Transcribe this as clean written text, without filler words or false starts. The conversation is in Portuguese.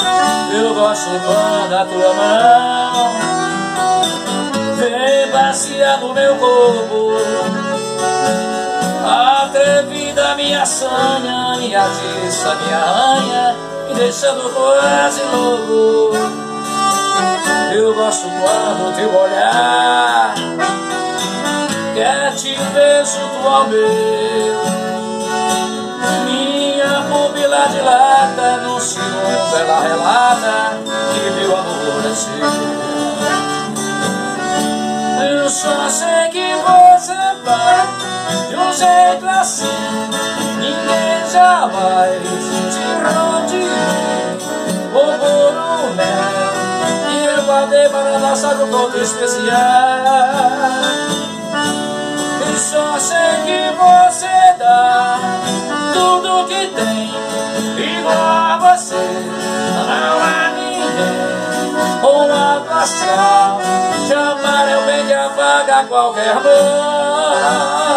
Eu gosto quando a tua mão vem passear no meu corpo. Atrevida, minha sanha, minha atiça, minha arranha, me deixando quase louco. Eu gosto quando teu olhar quer te ver junto ao meu. Minha pupila dilata, no ciúme ela relata que meu amor é seu. Eu só sei que você vai de um jeito assim, ninguém jamais te proteger. Vou pôr o mel e eu guardei para nossa conta especial. Eu só sei que você dá tudo que tem, igual a você não há ninguém. Uma paixão, chamar eu bem que apaga qualquer mão.